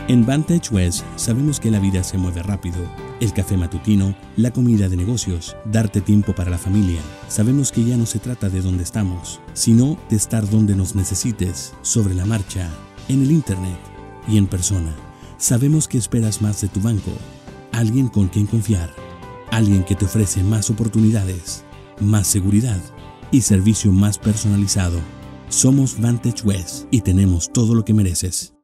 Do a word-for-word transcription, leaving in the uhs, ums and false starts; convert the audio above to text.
En Vantage West sabemos que la vida se mueve rápido. El café matutino, la comida de negocios, darte tiempo para la familia. Sabemos que ya no se trata de dónde estamos, sino de estar donde nos necesites, sobre la marcha, en el internet y en persona. Sabemos que esperas más de tu banco, alguien con quien confiar, alguien que te ofrece más oportunidades, más seguridad y servicio más personalizado. Somos Vantage West y tenemos todo lo que mereces.